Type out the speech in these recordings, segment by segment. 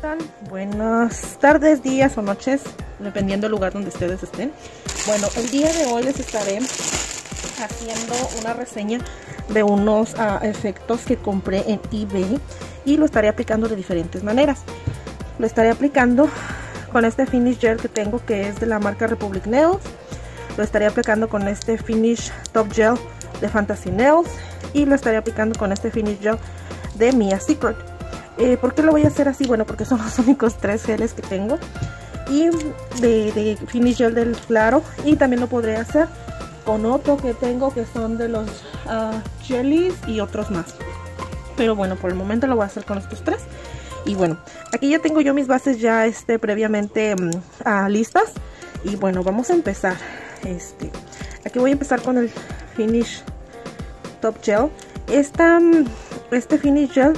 tal? Buenas tardes, días o noches, dependiendo del lugar donde ustedes estén. Bueno, el día de hoy les estaré haciendo una reseña de unos efectos que compré en eBay y lo estaré aplicando de diferentes maneras. Lo estaré aplicando con este finish gel que tengo, que es de la marca Republic Nails. Lo estaré aplicando con este finish top gel de Fantasy Nails y lo estaré aplicando con este finish gel de Mia Secret. ¿Por qué lo voy a hacer así? Bueno, porque son los únicos 3 geles que tengo y de finish gel del claro, y también lo podré hacer con otro que tengo que son de los jellies y otros más, pero bueno, por el momento lo voy a hacer con estos 3. Y bueno, aquí ya tengo yo mis bases ya previamente listas. Y bueno, vamos a empezar. Aquí voy a empezar con el finish top gel. Este finish gel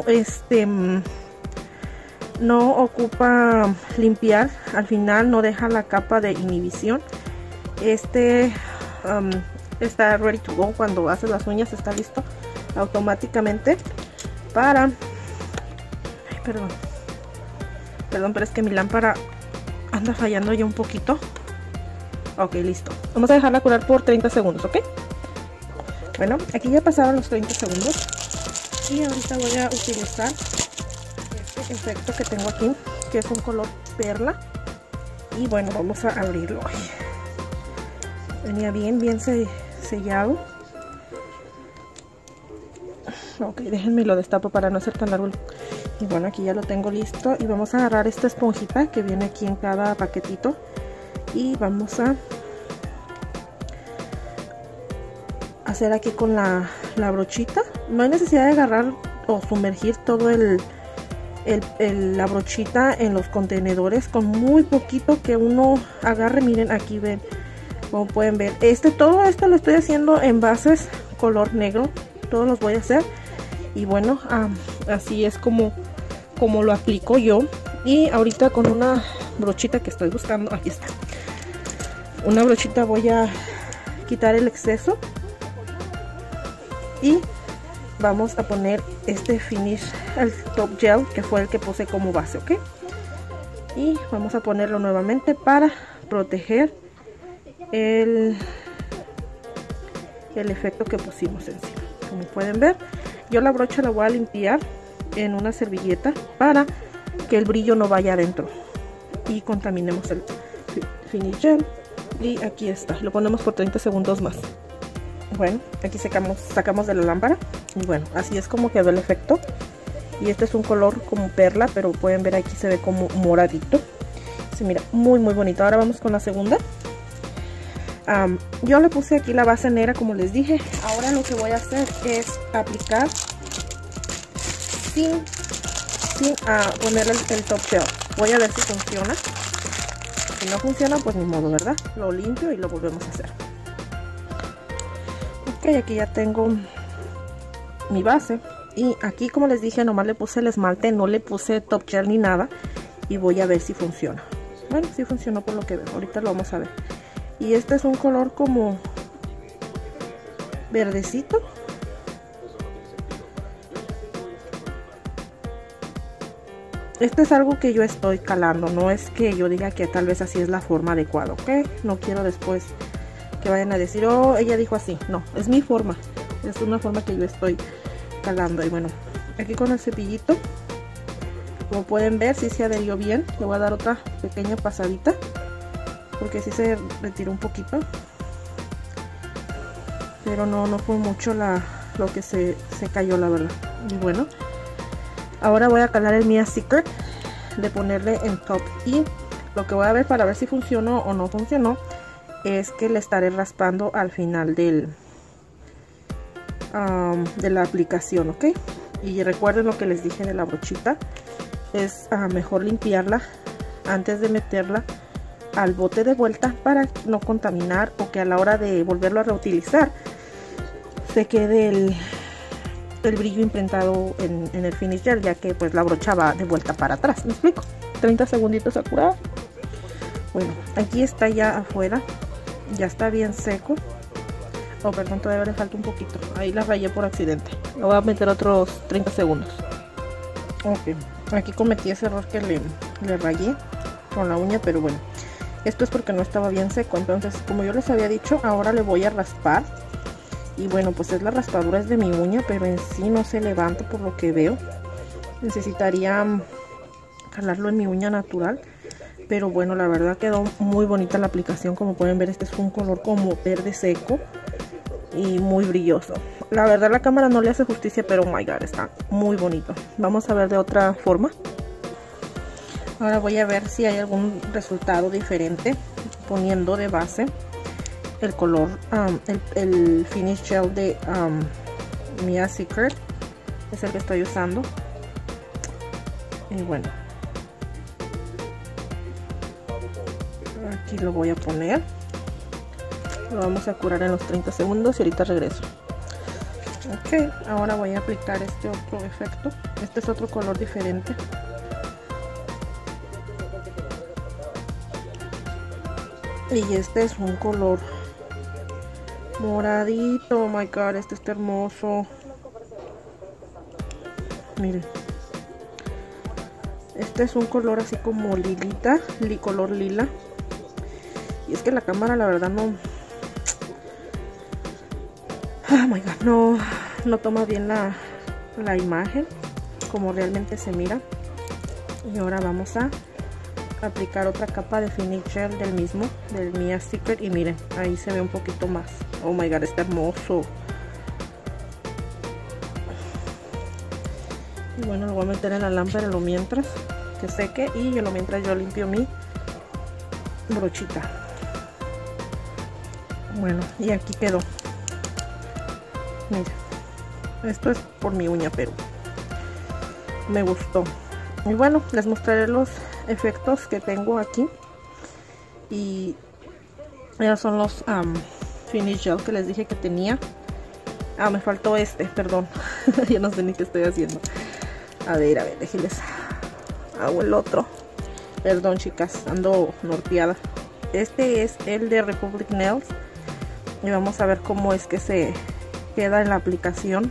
no ocupa limpiar, al final no deja la capa de inhibición. Está ready to go. Cuando haces las uñas está listo automáticamente para... Perdón, pero es que mi lámpara anda fallando ya un poquito. Ok, listo. Vamos a dejarla curar por 30 segundos, ¿ok? Bueno, aquí ya pasaron los 30 segundos. Y ahorita voy a utilizar este efecto que tengo aquí, que es un color perla. Y bueno, vamos a abrirlo. Venía bien sellado. Ok, déjenme lo destapo para no hacer tan largo. Y bueno, aquí ya lo tengo listo. Y vamos a agarrar esta esponjita que viene aquí en cada paquetito. Y vamos a hacer aquí con la brochita. No hay necesidad de agarrar o sumergir todo la brochita en los contenedores. Con muy poquito que uno agarre, miren, aquí ven, como pueden ver. Todo esto lo estoy haciendo en bases color negro. Todos los voy a hacer. Y bueno, así es como lo aplico yo. Y ahorita con una brochita que estoy buscando, aquí está, una brochita, voy a quitar el exceso y vamos a poner este finish, el top gel, que fue el que puse como base, ok. Y vamos a ponerlo nuevamente para proteger el efecto que pusimos encima. Como pueden ver, yo la brocha la voy a limpiar en una servilleta para que el brillo no vaya adentro y contaminemos el finish gel. Y aquí está, lo ponemos por 30 segundos más. Bueno, aquí sacamos de la lámpara. Y bueno, así es como quedó el efecto. Y este es un color como perla, pero pueden ver aquí se ve como moradito. Se mira muy bonito. Ahora vamos con la segunda. Yo le puse aquí la base negra, como les dije. Ahora lo que voy a hacer es aplicar sin ponerle el top gel. Voy a ver si funciona. Si no funciona, pues ni modo, ¿verdad? Lo limpio y lo volvemos a hacer. Ok, aquí ya tengo mi base. Y aquí, como les dije, nomás le puse el esmalte, no le puse top gel ni nada. Y voy a ver si funciona. Bueno, sí funcionó por lo que veo. Ahorita lo vamos a ver. Y este es un color como verdecito. Este es algo que yo estoy calando, no es que yo diga que tal vez así es la forma adecuada, ¿ok? No quiero después que vayan a decir, oh, ella dijo así. No, es mi forma, es una forma que yo estoy calando. Y bueno, aquí con el cepillito, como pueden ver, sí se adherió bien. Le voy a dar otra pequeña pasadita, porque sí se retiró un poquito, pero no fue mucho lo que se cayó, la verdad. Y bueno, ahora voy a calar el Mia Secret, de ponerle en top. Y lo que voy a ver para ver si funcionó o no funcionó es que le estaré raspando al final de la aplicación, ok. Y recuerden lo que les dije de la brochita, es mejor limpiarla antes de meterla al bote de vuelta para no contaminar, o que a la hora de volverlo a reutilizar se quede el brillo imprentado en el finish gel, ya que pues la brocha va de vuelta para atrás. ¿Me explico? 30 segunditos a curar. Bueno, aquí está ya afuera, ya está bien seco. Oh, perdón, todavía le falta un poquito. Ahí la rayé por accidente. Le voy a meter otros 30 segundos. Ok, Aquí cometí ese error que le rayé con la uña, pero bueno, esto es porque no estaba bien seco. Entonces, como yo les había dicho, ahora le voy a raspar. Y bueno, pues es la raspadura es de mi uña, pero en sí no se levanta por lo que veo. Necesitaría jalarlo en mi uña natural. Pero bueno, la verdad quedó muy bonita la aplicación. Como pueden ver, este es un color como verde seco y muy brilloso. La verdad la cámara no le hace justicia, pero oh my god, está muy bonito. Vamos a ver de otra forma. Ahora voy a ver si hay algún resultado diferente poniendo de base el color, el finish gel de Mia Secret. Es el que estoy usando. Y bueno, aquí lo voy a poner. Lo vamos a curar en los 30 segundos y ahorita regreso. Ok, ahora voy a aplicar este otro efecto. Este es otro color diferente. Y este es un color moradito. Oh my god, este está hermoso. Miren. Este es un color así como lilita, color lila. Y es que la cámara la verdad no... Oh my god, no toma bien la imagen como realmente se mira. Y ahora vamos a aplicar otra capa de finish gel del mismo, del Mia Secret. Y miren, ahí se ve un poquito más. Oh my god, está hermoso. Y bueno, lo voy a meter en la lámpara lo mientras que seque. Y yo mientras yo limpio mi brochita. Bueno, y aquí quedó. Mira, esto es por mi uña, pero me gustó. Y bueno, les mostraré los efectos que tengo aquí. Y esos son los finish gel que les dije que tenía. Me faltó este, perdón. Ya no sé ni qué estoy haciendo. A ver, déjenles. Hago el otro. Perdón, chicas, ando norteada. Este es el de Republic Nails. Y vamos a ver cómo es que se queda en la aplicación.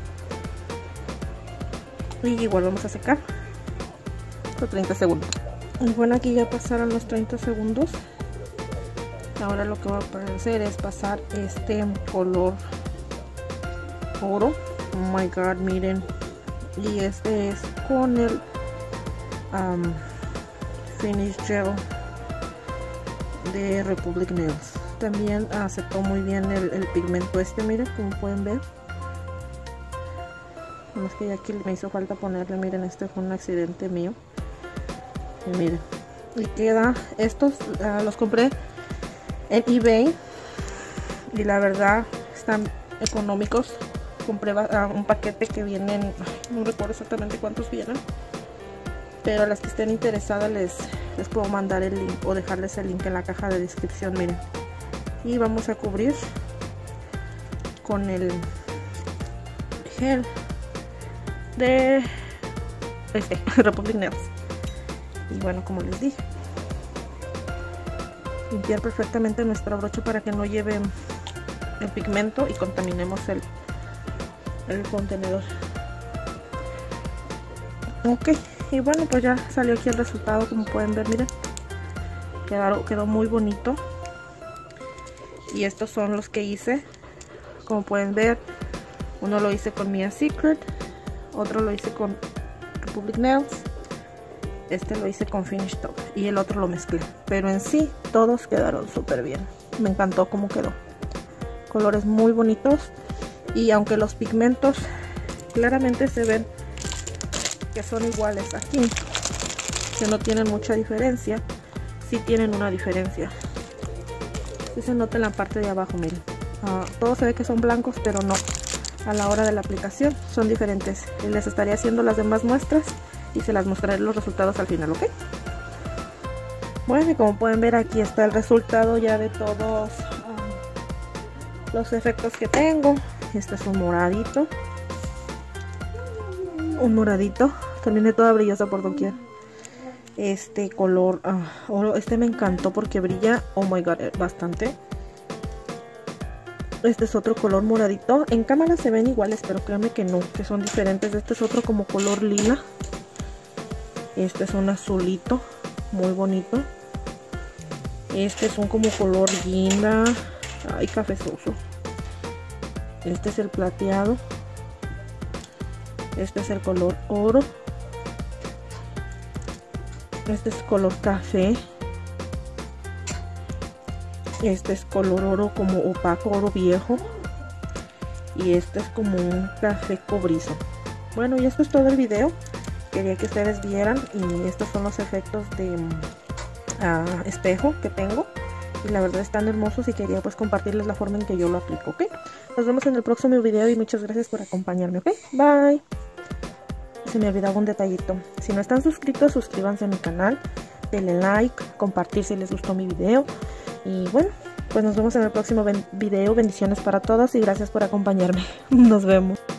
Y igual vamos a secar por 30 segundos. Y bueno, aquí ya pasaron los 30 segundos. Ahora lo que voy a hacer es pasar este color oro. Oh my god, miren. Y este es con el finish gel de Republic Nails. También aceptó muy bien el pigmento este, miren, como pueden ver. No es que ya aquí me hizo falta ponerle, miren, este fue un accidente mío. Y miren, y queda, estos los compré en eBay y la verdad están económicos. Compré un paquete que vienen, no recuerdo exactamente cuántos vienen, pero a las que estén interesadas les puedo mandar el link o dejarles el link en la caja de descripción. Miren, y vamos a cubrir con el gel de Republic Nails. Y bueno, como les dije, limpiar perfectamente nuestra brocha para que no lleve el pigmento y contaminemos el contenedor. Ok, y bueno, pues ya salió aquí el resultado, como pueden ver, miren, quedó muy bonito. Y estos son los que hice, como pueden ver. Uno lo hice con Mia Secret, otro lo hice con Republic Nails, este lo hice con Finish Top y el otro lo mezclé. Pero en sí todos quedaron súper bien. Me encantó cómo quedó. Colores muy bonitos. Y aunque los pigmentos claramente se ven que son iguales aquí, que no tienen mucha diferencia, sí tienen una diferencia. Sí se nota en la parte de abajo, miren. Todos se ve que son blancos, pero no. A la hora de la aplicación son diferentes. Y les estaré haciendo las demás muestras y se las mostraré los resultados al final, ¿ok? Bueno, y como pueden ver, aquí está el resultado ya de todos los efectos que tengo. Este es un moradito. Terminé toda brillosa por doquier. Este color oro, este me encantó porque brilla, oh my god, bastante. Este es otro color moradito. En cámara se ven iguales, pero créanme que no, que son diferentes. Este es otro como color lila. Este es un azulito muy bonito. Este es un como color guinda, ay, cafezoso. Este es el plateado. Este es el color oro. Este es color café. Este es color oro como opaco, oro viejo. Y este es como un café cobrizo. Bueno, y esto es todo el video. Quería que ustedes vieran. Y estos son los efectos de espejo que tengo. Y la verdad están hermosos y quería pues compartirles la forma en que yo lo aplico, ¿ok? Nos vemos en el próximo video y muchas gracias por acompañarme, ¿ok? Bye. Se me olvidaba un detallito. Si no están suscritos, suscríbanse a mi canal. Denle like, compartir si les gustó mi video. Y bueno, pues nos vemos en el próximo video. Bendiciones para todos y gracias por acompañarme. Nos vemos.